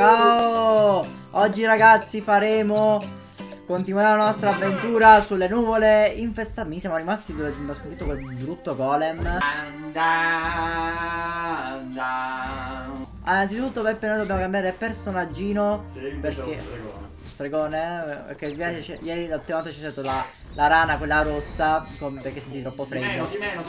Ciao! Oggi ragazzi continuiamo la nostra avventura sulle nuvole infestate. Siamo rimasti dove abbiamo sconfitto quel brutto golem. Innanzitutto per noi dobbiamo cambiare personaggino. Sì, perché stregone. Perché ieri l'ultima volta ci è stato la rana, quella rossa. Perché senti troppo freddo. Di meno.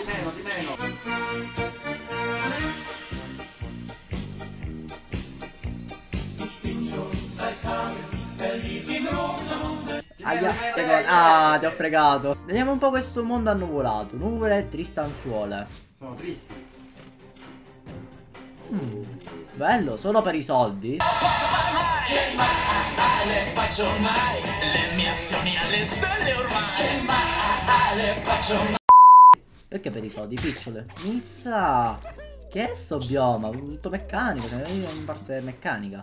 Ah, ti ho fregato. Vediamo un po' questo mondo annuvolato. Nuvole e stanzuole. Sono tristi. Bello, solo per i soldi. Non posso fare mai, le faccio mai, le mie azioni alle stelle ormai, le faccio mai. Perché per i soldi, picciole? Inizia. Che è sto bioma? Tutto meccanico, se ne in parte meccanica.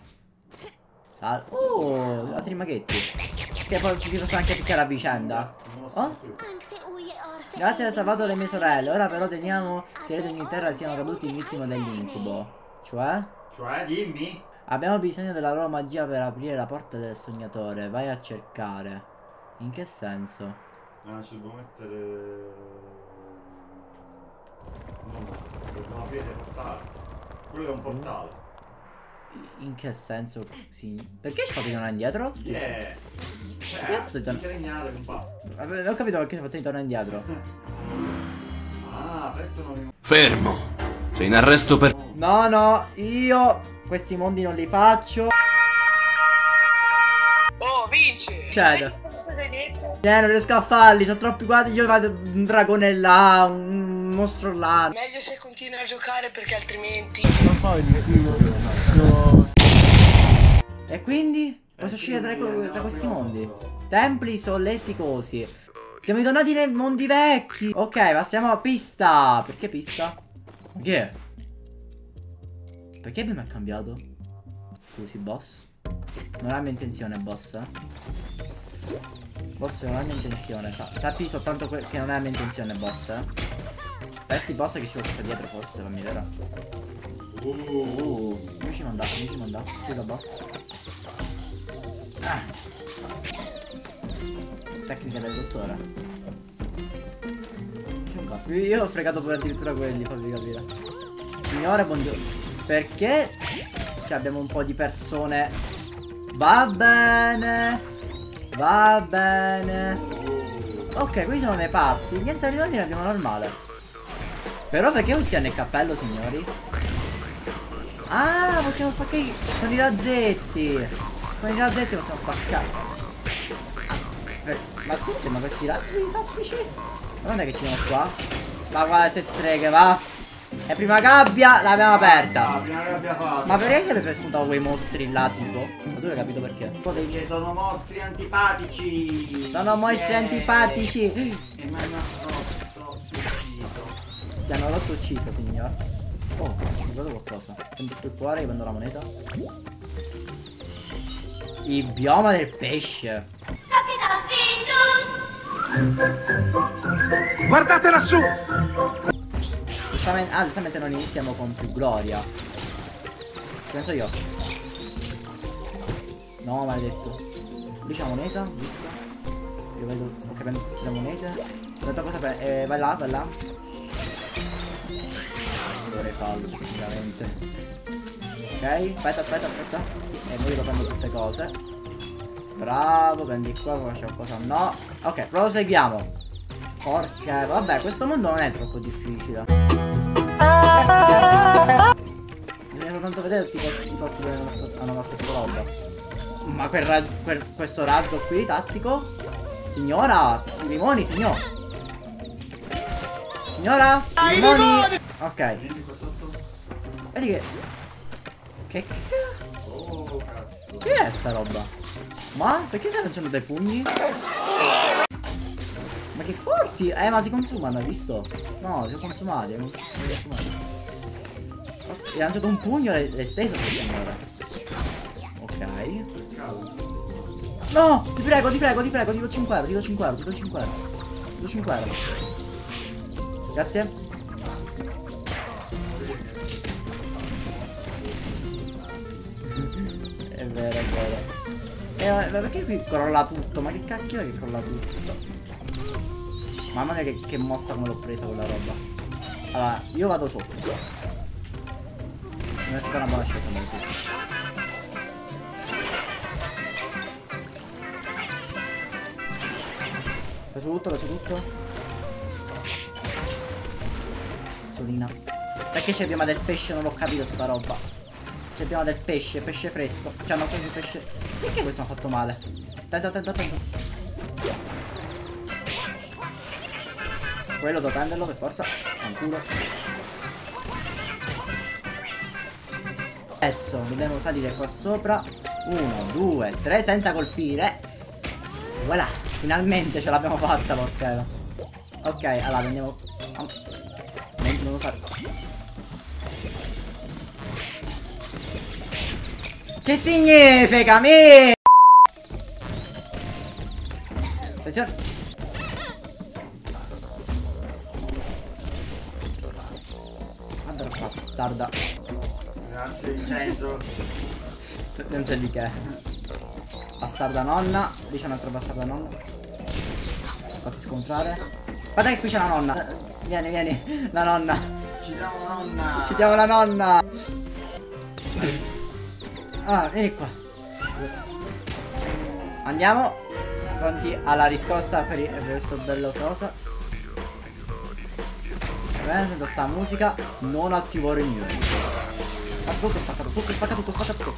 Altri maghetti. Che poi si possono anche piccare a vicenda. Oh? Grazie di aver salvato le mie sorelle. Ora però teniamo che le ogni terra siano caduti vittima dell'incubo. Cioè? Cioè, dimmi. Abbiamo bisogno della loro magia per aprire la porta del sognatore. Vai a cercare. In che senso? Ci devo mettere. No, dobbiamo aprire il portale. Quello è un portale. In che senso? Sì. Perché ci fate tornare indietro? Scusa. Non ho capito perché ci fate tornare indietro. Fermo. Sei in arresto per... No, io questi mondi non li faccio. Oh, vince! Cioè, non riesco a farli, sono troppi quadri. Io vado un dragone là, un mostro là. Meglio se continui a giocare perché altrimenti... E quindi? Posso scegliere tra questi mondi? Templi solleticosi. Siamo ritornati nei mondi vecchi. Ok, passiamo a pista. Perché pista? Che è? Perché abbiamo cambiato? Scusi, boss. Non è la mia intenzione, boss. Boss, non è la mia intenzione. Sappi soltanto che non è la mia intenzione, boss. Aspetta, boss, che ci vuole questa dietro, forse, fammi vedere. Mi ci manda. Scusa, boss. Tecnica del dottore. Io ho fregato poi addirittura quelli, fammi capire. Signore, buongiorno. Perché? Cioè, abbiamo un po' di persone. Va bene. Ok, qui sono le parti. Niente di ne abbiamo normale. Però perché non si ha nel cappello, signori? Ah, possiamo spaccare con i razzetti. Con i razzetti possiamo spaccare. Ma scusa, ma questi razzi tattici? Ma guarda che ci sono qua. Ma guarda queste streghe, va. E prima gabbia l'abbiamo aperta. Prima gabbia fatta. Ma perché avete spuntato quei mostri là, tipo? Ma tu hai capito perché? Perché sono mostri antipatici. Sono mostri antipatici. E mi hanno rotto ucciso. Ti hanno rotto ucciso, signor. Oh, ho trovato qualcosa. Prendo tutto il cuore, io prendo la moneta. Il bioma del pesce. Guardate lassù! Giustamente non iniziamo con più gloria. Penso io. No, maledetto. Lì c'è la moneta, visto? Io vedo. Ok, prendo tutte le monete. Aspetta, cosa vai là, vai là. Dovrei farlo, sicuramente. Ok, aspetta. E poi io prendo tutte cose. Bravo, prendi qua, qua c'è qualcosa. No. Ok, proseguiamo. Porca, vabbè, questo mondo non è troppo difficile. Bisogna soltanto vedere tutti i posti dove hanno nascosto roba. Ma questo razzo qui, tattico. Signora, i limoni, signor. Signora, i limoni. Ok. Vedi che... Che cazzo? Oh, cazzo. Che è sta roba? Ma perché stai facendo dei pugni? Ma che forti! Ma si consumano, hai visto? No, si sono consumati. Gli hanno dato un pugno e l'hai steso, signore. Ok. No! Ti prego, ti do 5 euro, ti do 5 euro. Grazie. È vero, è vero. Perché qui crolla tutto? Ma che cacchio è che crolla tutto? Mamma mia che mossa come l'ho presa quella roba. Allora, io vado sotto. Non è stata una buona scelta andare sotto. Preso tutto, preso tutto. Cazzolina. Perché ci abbiamo del pesce? Non ho capito sta roba. Ci abbiamo del pesce, pesce fresco. Ci hanno preso il pesce. Perché questo mi ha fatto male? Attento, attento, attento. Quello devo prenderlo per forza. Fanculo. Adesso dobbiamo salire qua sopra. 1, 2, 3 senza colpire. Voilà. Finalmente ce l'abbiamo fatta, porca. Ok, allora andiamo. Non lo so. Che significa me? Attenzione. Guarda la bastarda. Grazie Vincenzo. Non c'è di che. Bastarda nonna. Lì c'è un'altra bastarda nonna. Fatti scontrare. Guarda che qui c'è la nonna. Vieni, vieni. La nonna. Ci diamo la nonna. Ci diamo la nonna. Ah, vieni qua. Yes. Andiamo. Pronti alla riscossa per questo bello cosa. Bene, sento sta musica. Non attivare niente. Spacca tutto, spacca tutto, spacca tutto, spacca tutto.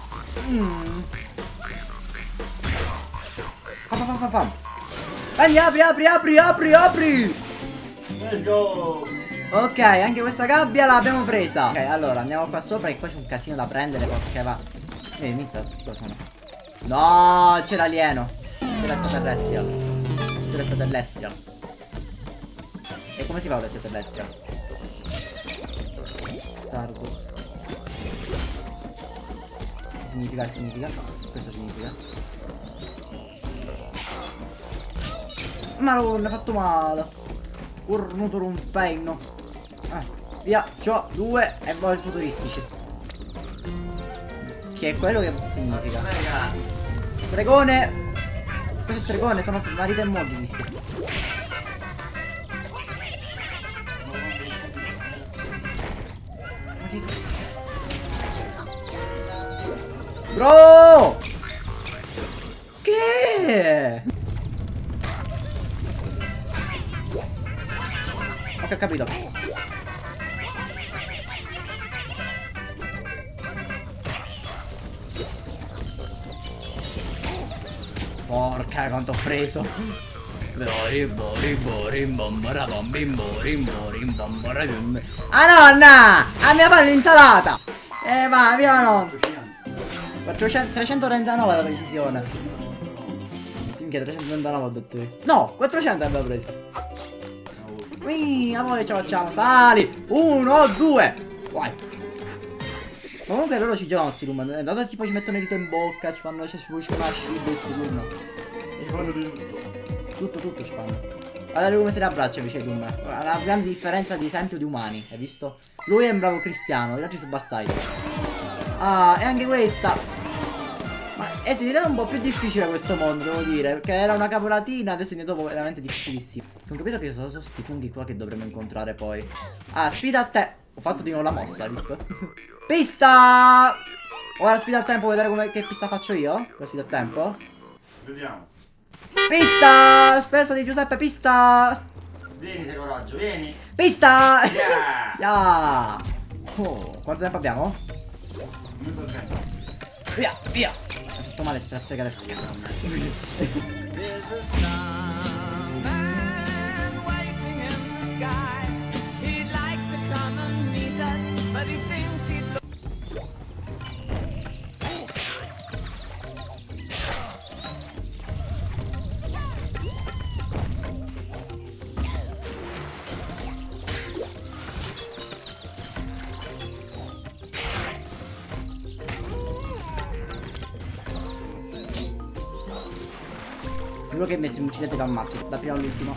Pam. Prendi, apri, apri, apri, apri, apri. Let's go. Ok, anche questa gabbia l'abbiamo presa. Ok, allora andiamo qua sopra e qua c'è un casino da prendere perché va. Inizia, cosa sono? No, c'è l'alieno. C'è l'extraterrestre. C'è l'extraterrestre. E come si fa l'extraterrestre? Bastardo. Che significa? Che significa? Questo significa. Ma non ha fatto male. Cornuto un penno. Via, c'ho 2 e poi futuristici. Che è quello che significa. Stregone. Questo è stregone, sono marito e moglie questi. Ma che cazzo? Bro! Che? Ok, ho capito. Porca quanto ho preso. Ah nonna! A mia fare l'insalata! Va, via la nonna! 339 la precisione. Minchia, 339 ho detto io. No, 400 abbiamo preso. A voi ce la facciamo. Sali! 1, 2. Vai. Comunque loro ci giocano sti room. Dato tipo ci mettono il dito in bocca, ci fanno, ci spuliscono la shield e sti room. Tutto ci fanno. Guardate come se le abbraccia invece Doom. Ha una grande differenza di esempio di umani, hai visto? Lui è un bravo cristiano, gli altri sono bastardi. Ah, e anche questa. Ma è diventato un po' più difficile questo mondo, devo dire. Perché era una capolatina, adesso è diventato veramente difficilissimo. Non capito che sono sti funghi qua che dovremmo incontrare poi. Ah, sfida a te. Ho fatto di nuovo la mossa, hai visto? Pista! Ora sfida al tempo, vuoi vedere come, che pista faccio io? La sfida al tempo? Vediamo. Pista! Spesa di Giuseppe, pista! Vieni, sei coraggio, vieni. Pista! Yeah! Yeah! Oh, quanto tempo abbiamo? Minuto e 30. Via, via! Mi ha fatto male sta strega del cazzo. Quello che mi si uccidete da ammazzo, da prima all'ultimo.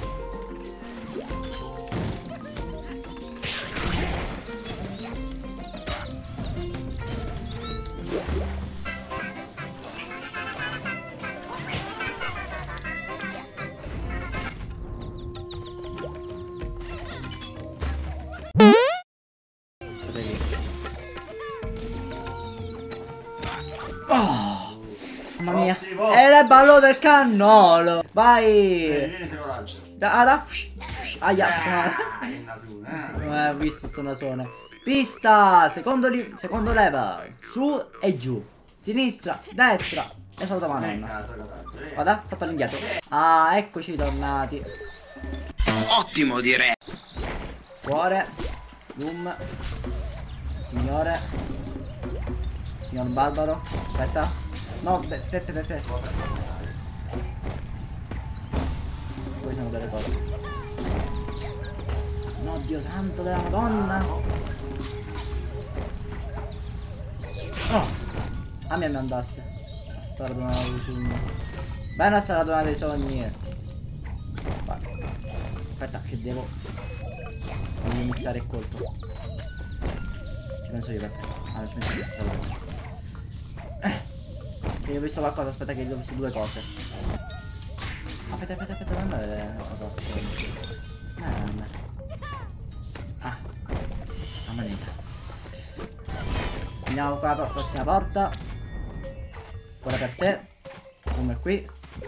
Oh, mamma mia. Ottimo. E le ballo del cannolo. Vai. Vieni se coraggio. Aia. Il nasone, Non ho visto sto nasone. Pista. Secondo level. Su e giù. Sinistra, destra. E saluta la nonna. Vada, salta all'indietro. Ah, eccoci tornati. Ottimo direi. Cuore. Boom. Signor Barbaro. Aspetta. No, Peppe. Poi sono delle cose. No, Dio santo della Madonna. Oh. A me mi andaste. Sta radunata dei sogni. Bene sta radunata dei sogni. Vai. Aspetta che devo missare il colpo. Ci penso io, Peppe. Ah, ci penso io. Io ho visto qualcosa, aspetta che io ho visto due cose. Aspetta, non andare. Ah, la moneta. Andiamo qua per la prossima porta. Quella per te. Come qui.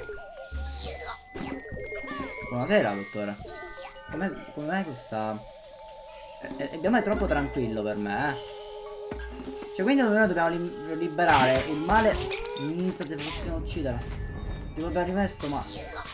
Buonasera, dottore. Com'è questa? Il bioma è troppo tranquillo per me, eh. Cioè, quindi noi dobbiamo liberare il male. Inizia, devo uccidere. Devo bere questo, ma.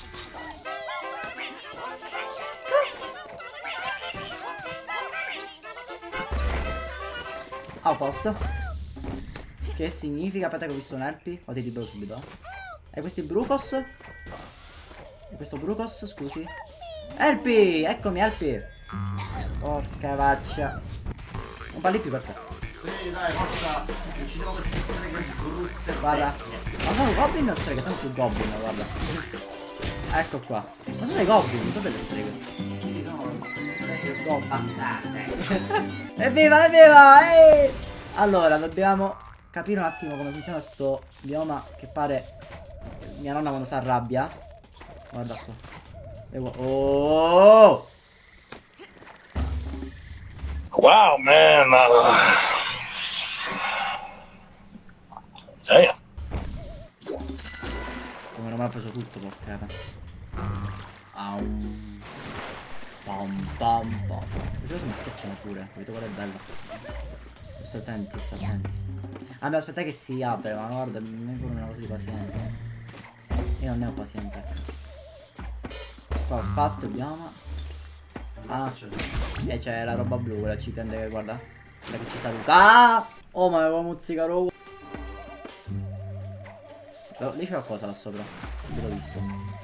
A posto. Che significa? Aspetta che ho visto un Elpi. O ti libero subito. E questi Brucos? E questo Brucos, scusi. Elpi! Eccomi, Elpi! Porca vaccia. Non parli più per te. Sì, dai, forza. Uccidiamo queste streghe brutte. Guarda. Ma sono goblin o streghe? Sono più goblin, guarda. Ecco qua. Ma sono dei goblin, non sono delle streghe. Sì, no, streghe bastarde. Evviva, evviva! Ehi! Allora, dobbiamo capire un attimo come funziona sto bioma che pare mia nonna quando si arrabbia. Guarda qua. Oh! Wow, man. Damn. Come non mi ha preso tutto, porca. Pam pam pam. Queste cose mi schiacciano pure. Vedete qual è bello. Sto attenti, sto attenti. Ah, beh, aspetta che si apre, ma guarda, mi è pure una cosa di pazienza. Io non ne ho pazienza. Qua ho fatto il bioma. Ah, e c'è la roba blu, quella ci prende, guarda. Quella che ci saluta. Ah! Oh, ma avevo mozzicaro. Oh, lì c'è qualcosa là sopra. L'ho visto.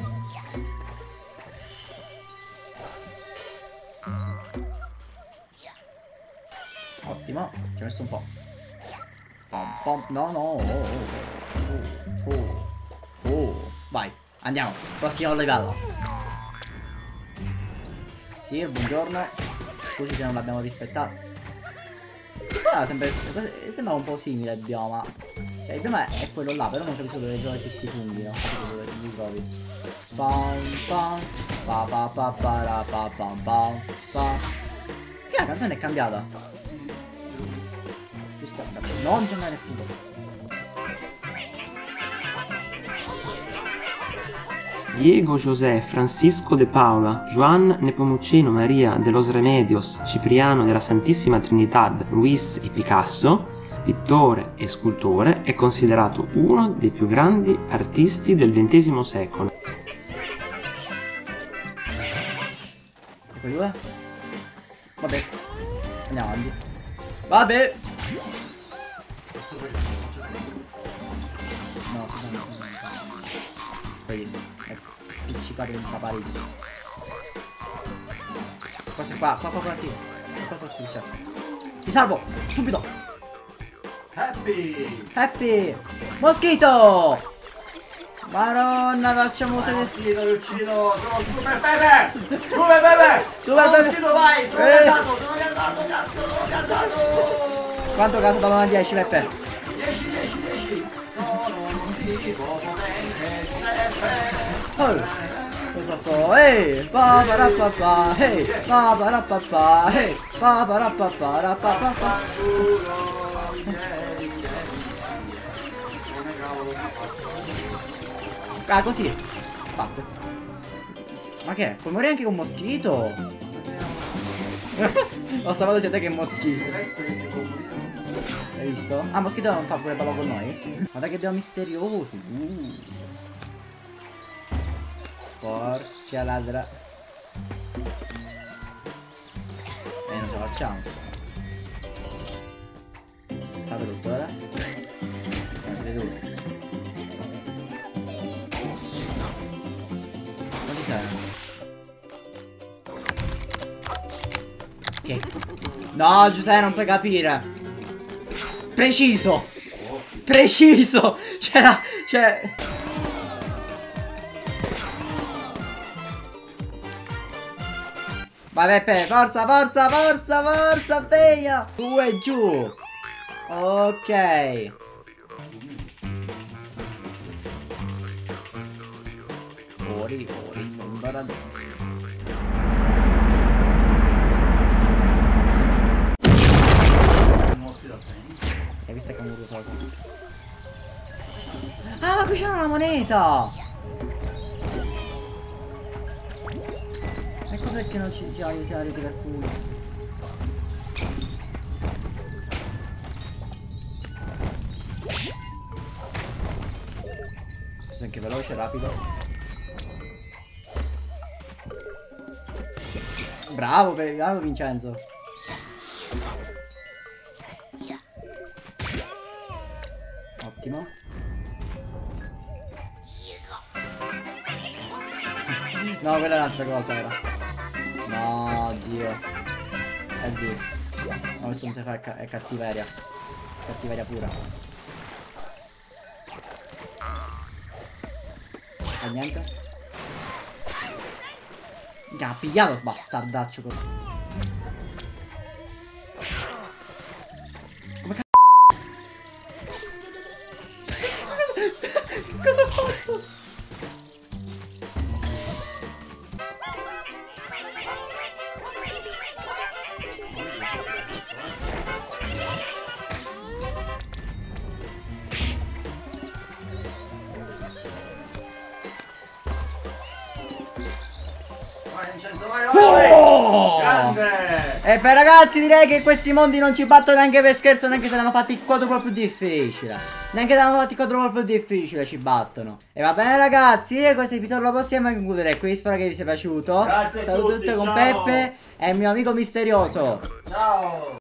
Ottimo, ci ho messo un po'. Pom, pom. No. Vai, andiamo. Prossimo livello. Sì, buongiorno. Scusi se non l'abbiamo rispettato. Guarda, sembra un po' simile il bioma. Cioè, il bioma è quello là, però non capisco dove trovare questi funghi, non capisco dove li trovi. Pam pam. Pa pa pam pam. Che la canzone è cambiata. Non giocare nel fumo. Diego José Francisco de Paula, Joan Nepomuceno María de los Remedios, Cipriano della Santissima Trinidad, Luis y Picasso, pittore e scultore, è considerato uno dei più grandi artisti del XX secolo. E quei due? Vabbè. Andiamo avanti. Vabbè. No, poi è spiccicato in una parete. Questo è qua sì. Cosa spiccia? Ti salvo! Subito! Happy! Moschito! Madonna, facciamo se Moschito, li uccido! Sono Super Pepe! Super Pepe! Moschito, vai! Sono casato! Quanto caso da 1 a 10, Peppe? 10! Sono moschito potente, Ehi, paparapapa, ehi, paparapapa, ehi, paparapapa. Ah, così. Fatto. Ma che? Puoi morire anche con un moschito? Ho salvato sia te che moschito. Hai visto? Ah, moschito non fa pure ballo con noi? Guarda che abbiamo misterioso. Porca ladra. Non ce la facciamo. Fate tutto, ora. Fate tutto. Quanti c'erano? Che? No, Giuseppe, non puoi capire. Preciso. Preciso. C'era. Cioè. Vai Peppe, forza, forza, forza, forza, Teia. Su e giù. Ok. Fuori, non barado. Hai visto che è un cosa? Ah, ma qui c'era una moneta! Ecco perché non ci siamo la rete per pulse. Sei anche veloce, rapido. Bravo, bravo Vincenzo. Ottimo. No, quella è un'altra cosa, era. No, zio. Zio. No, questo non si fa, è cattiveria. Cattiveria pura. E niente. Ha pigliato bastardaccio così. Come c***o? Cosa ha fatto? Oh! Grande! E per ragazzi direi che questi mondi non ci battono neanche per scherzo, neanche se ne hanno fatti il quadro più difficile. Neanche se ne hanno fatti il quadro più difficile ci battono. E va bene ragazzi, questo episodio lo possiamo concludere qui, spero che vi sia piaciuto. Grazie a Saluto tutti, tutti con ciao. Peppe e il mio amico misterioso. Ciao!